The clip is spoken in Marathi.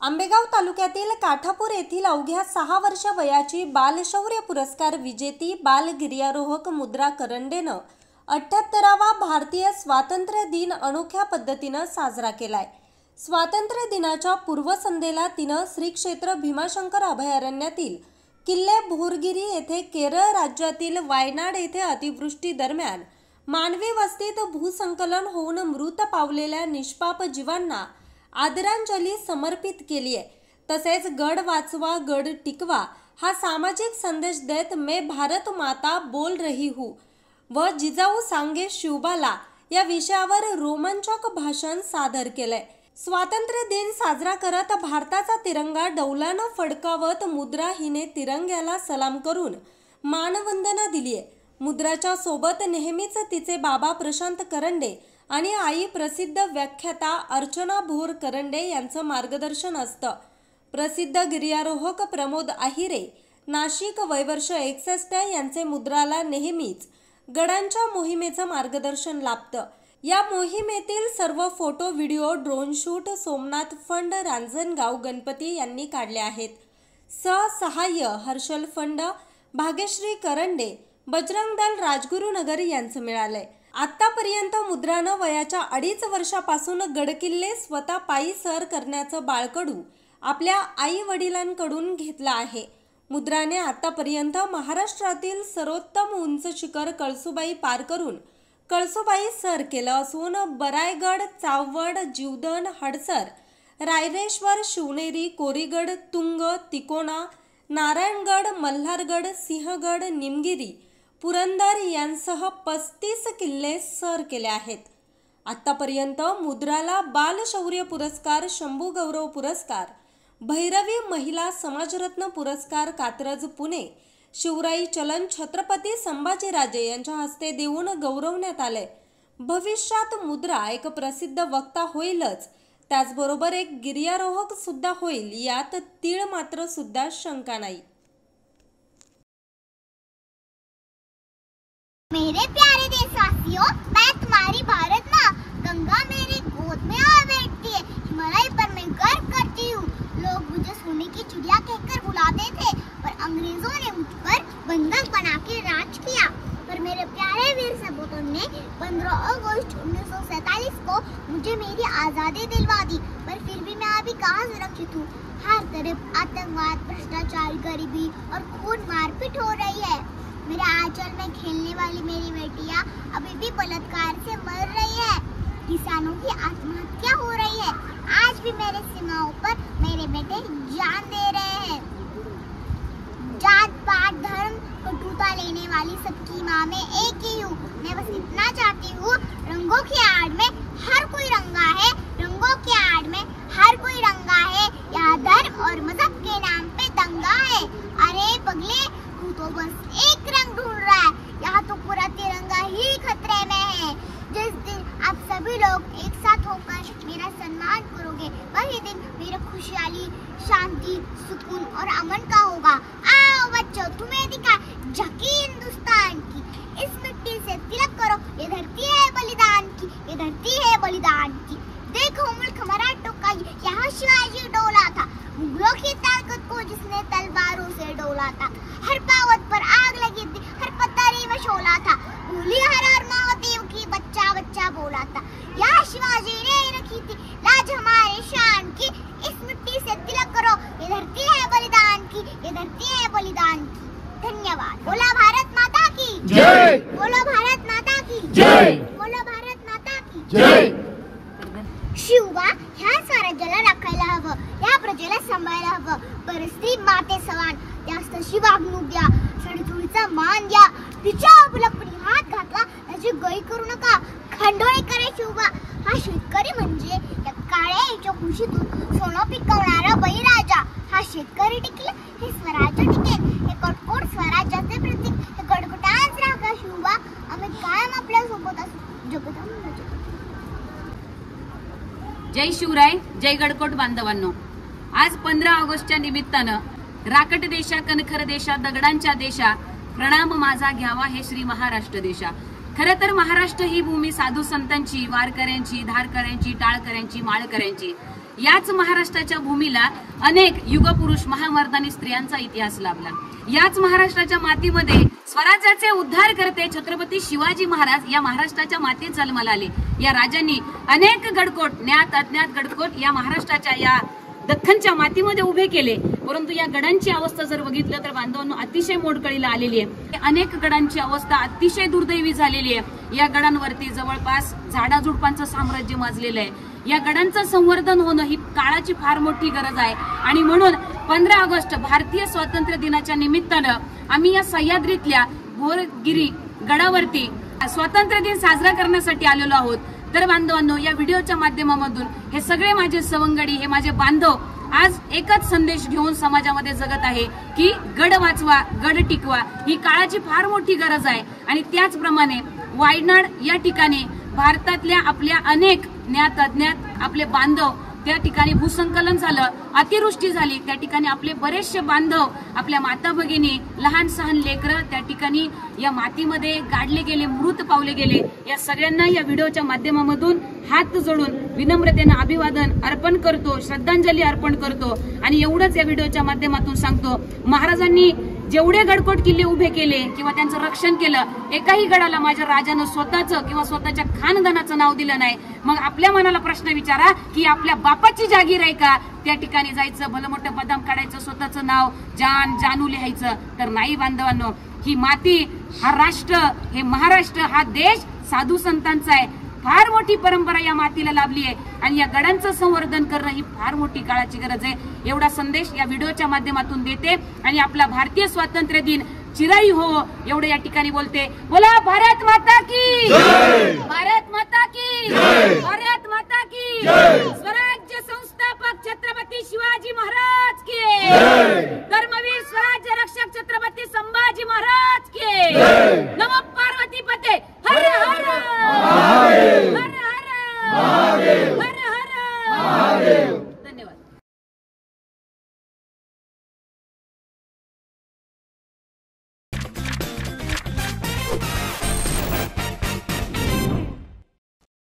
आंबेगाव तालुक्यातील काठापूर येथील अवघ्या 6 वर्ष वयाची बालशौर्य पुरस्कार विजेती बाल गिर्यारोहक मुद्रा करंडेनं 78वा भारतीय स्वातंत्र्य दिन अनोख्या पद्धतीनं साजरा केलाय। स्वातंत्र्य दिनाच्या पूर्वसंध्येला तिनं श्री क्षेत्र भीमाशंकर अभयारण्यातील किल्ले भोरगिरी येथे केरळ राज्यातील वायनाड येथे अतिवृष्टी दरम्यान मानवी वस्तीत भूसंकलन होऊन मृत पावलेल्या निष्पाप जीवांना आदरांजली समर्पित केली आहे। तसेच गड वाचवा गड टिकवा हा सामाजिक संदेश देत मैं भारत माता बोल रही हूँ व जिजाऊ सांगे शिवबाला या विषयावर रोमांचक भाषण सादर केलंय। स्वातंत्र्य दिन साजरा करत भारताचा तिरंगा डौलानं फडकावत मुद्रा हिने तिरंग्याला सलाम करून मानवंदना दिली आहे। मुद्राच्या सोबत नेहमीच तिचे बाबा प्रशांत करंडे आणि आई प्रसिद्ध व्याख्याता अर्चना भोर करंडे यांचं मार्गदर्शन असतं। प्रसिद्ध गिर्यारोहक प्रमोद आहिरे नाशिक वयवर्ष 61 यांचे मुद्राला नेहमीच गडांच्या मोहिमेचं मार्गदर्शन लाभतं। या मोहिमेतील सर्व photo video drone shoot Somnath Phand Ranjangaon Ganpati यांनी काढले आहेत। सहाय्य हर्षल फंड भाग्यश्री करंडे बजरंग दल राजगुरुनगर यांचं मिळालंय। आतापर्यंत मुद्रानं वयाच्या 2.5 वर्षापासून गडकिल्ले स्वतः पायी सर करण्याचं बाळकडू आपल्या आई वडिलांकडून घेतलं आहे। मुद्राने आतापर्यंत महाराष्ट्रातील सर्वोत्तम उंच शिखर कळसुबाई पार करून कळसुबाई सर केलं असून बरायगड, चावड, जीवदन, हडसर, रायरेश्वर, शिवनेरी, कोरीगड, तुंग, तिकोना, नारायणगड, मल्हारगड, सिंहगड, निमगिरी, पुरंदर यांसह 35 किल्ले सर केले आहेत। आतापर्यंत मुद्राला बालशौर्य पुरस्कार, शंभू गौरव पुरस्कार, भैरवी महिला समाजरत्न पुरस्कार कात्रज पुणे, शिवराई चलन छत्रपती संभाजीराजे यांच्या हस्ते देऊन गौरवण्यात आले। भविष्यात मुद्रा एक प्रसिद्ध वक्ता होईलच, त्याचबरोबर एक गिर्यारोहक सुद्धा होईल यात तीळ मात्र सुद्धा शंका नाही। मेरे प्यारे देशवासियों, मैं तुम्हारी भारत माँ गंगा मेरी गोद में आ बैठती है। हिमालय पर मैं गर्व करती हूँ। लोग मुझे सोने की चिड़िया कहकर बुलाते थे, पर अंग्रेजों ने मुझ पर बंधक बना के राज किया। पर मेरे प्यारे वीर सपूतों ने 15 अगस्त 1947 को मुझे मेरी आज़ादी दिलवा दी, पर फिर भी मैं अभी कहाँ सुरक्षित हूँ। हर तरफ आतंकवाद, भ्रष्टाचार, गरीबी और खून मारपीट हो रही है। मेरे आंचल में खेलने वाली मेरी बेटियां अभी भी बलात्कार से मर रही है। किसानों की आत्महत्या हो रही है। आज भी मेरे सीमाओं पर मेरे बेटे जान दे रहे हैं। जात पात धर्म कटुता लेने वाली सबकी माँ में एक ही हूँ। मैं बस इतना चाहती हूँ, रंगों की आड़ में हर कोई रंगा है, रंगों की आड़ में हर कोई रंगा है। यहाँ धर्म और मजहब के नाम पे दंगा है। अरे पगले, तू तो बस एक रंग ढूंढ रहा है, यहाँ तो पूरा तिरंगा ही खतरे में है। जिस दिन आप सभी लोग एक साथ होकर मेरा सम्मान करोगे, वही दिन मेरा खुशहाली, शांति, सुकून और अमन का होगा। आओ बच्चों, तुम्हें दिखा झकी हिंदुस्तान की। इस मिट्टी से तिलक करो, ये धरती है बलिदान की, ये धरती है बलिदान की। देखो मुल्क मराठों का, यहाँ शिवाजी डोला था, मुगलों की ताकत को जिसने तलवारों से डोला था। हर पावत पर आग लगी थी, हर पत्थरी में शोला था, भूली हर महादेव की बच्चा बच्चा बोला था। यहाँ शिवाजी ने रखी थी लाज हमारे शान की। इस मिट्टी से तिलक करो, ये धरती है बलिदान की, ये धरती है बलिदान की। धन्यवाद। बोला भारत माता की जय, बोलो भारत माता की जय, बोलो भारत माता की जय। शिवबा ह्या स्वराज्याला राखायला हवं, या प्रजेला सांभाळायला हवं। परस्त्री माते समान जास्त शिवागणूक द्या, सडचुळीचा मान द्या। तिच्या आपलपणी हात घातला त्याची गय करू नका, खंडोळे करे शिवबा। हा शेतकरी म्हणजे या काळ्या याच्या खुशीतून सोनं पिकवणारा बळीराजा। हा शेतकरी टिकला, हे स्वराज्य टिकेल। हे कटकोट स्वराज्याचे प्रतीक, हे कडकटाच राखा शिवबा। आम्ही कायम आपल्या सोबत असू। जगदंब जय शिवराय, जय गडकोट बांधवांनो। आज 15 ऑगस्टच्या निमित्तानं राकट देशा, कणखर देशा, दगडांच्या देशा, प्रणाम माझा घ्यावा हे श्री महाराष्ट्र देशा। खरं तर महाराष्ट्र ही भूमी साधू संतांची, वारकऱ्यांची, धारकऱ्यांची, टाळकऱ्यांची, माळकऱ्यांची याच महाराष्ट्राच्या भूमीला अनेक युगपुरुष महामर्दानी स्त्रियांचा इतिहास लाभला। याच महाराष्ट्राच्या मातीमध्ये स्वराज्याचे उद्धार करते छत्रपती शिवाजी महाराज या महाराष्ट्राच्या मातीत जन्माला आले। या राजांनी अनेक गडकोट, ज्ञात अज्ञात गडकोट या महाराष्ट्राच्या या दख्खनच्या मातीमध्ये उभे केले, परंतु या गडांची अवस्था जर बघितलं तर बांधवांनो अतिशय मोडकळीला आलेली आहे। अनेक गडांची अवस्था अतिशय दुर्दैवी झालेली आहे। या गडांवरती जवळपास झाडाझुडपांचं साम्राज्य माजलेलं आहे। या गडांचं संवर्धन होणं ही काळाची फार मोठी गरज आहे आणि म्हणून 15 ऑगस्ट भारतीय स्वातंत्र्य दिनाच्या निमित्तानं आम्ही या सह्याद्रीतल्या भोरगिरी गडावरती स्वातंत्र्य दिन साजरा करण्यासाठी आलेलो आहोत। तर बांधवांनो, या व्हिडिओच्या माध्यमामधून हे सगळे माझे सवंगडी, हे माझे बांधव आज एकच संदेश घेऊन समाजामध्ये जगत आहे की गड वाचवा, गड टिकवा, ही काळाची फार मोठी गरज आहे। आणि त्याचप्रमाणे वायनाड या ठिकाणी भारतातल्या आपल्या अनेक ज्ञात अज्ञात आपले बांधव, त्या ठिकाणी भूसंकलन झालं, अतिवृष्टी झाली, त्या ठिकाणी आपले बरेचसे बांधव, आपल्या माता भगिनी, लहान सहान लेकरं त्या ठिकाणी या मातीमध्ये गाडले गेले, मृत पावले गेले। या सगळ्यांना या व्हिडिओच्या माध्यमामधून हात जोडून विनम्रतेने अभिवादन अर्पण करतो, श्रद्धांजली अर्पण करतो। आणि एवढंच या व्हिडिओच्या माध्यमातून सांगतो, महाराजांनी जेवढे गडकोट किल्ले उभे केले किंवा त्यांचं रक्षण केलं, एकाही गडाला माझ्या राजानं स्वतःचं किंवा स्वतःच्या खानदानाचं नाव दिलं नाही। मग आपल्या मनाला प्रश्न विचारा की आपल्या बापाची जागीर आहे का त्या ठिकाणी जायचं, भलं मोठं बदाम काढायचं, स्वतःचं नाव जानू लिहायचं? तर नाही बांधवांनो, ही माती, हा राष्ट्र, हे महाराष्ट्र, हा देश साधू संतांचा आहे। फार मोठी परंपरा या मातीला लाभली आहे आणि या गडांचं संवर्धन करणं ही फार मोठी काळाची गरज आहे। एवढा संदेश या व्हिडिओच्या माध्यमातून देते आणि आपला भारतीय स्वातंत्र्य दिन चिराई हो एवढे या ठिकाणी बोलते। बोला भारत माता की जय, भारत माता की जय, भारत माता की जय, स्वराज्य संस्थापक छत्रपती शिवाजी महाराज के जय, धर्मवीर स्वराज्य रक्षक छत्रपती संभाजी महाराज के जय, नमो पार्वती पते, हर हर महादेव, हर हर महादेव, हर हर महादेव।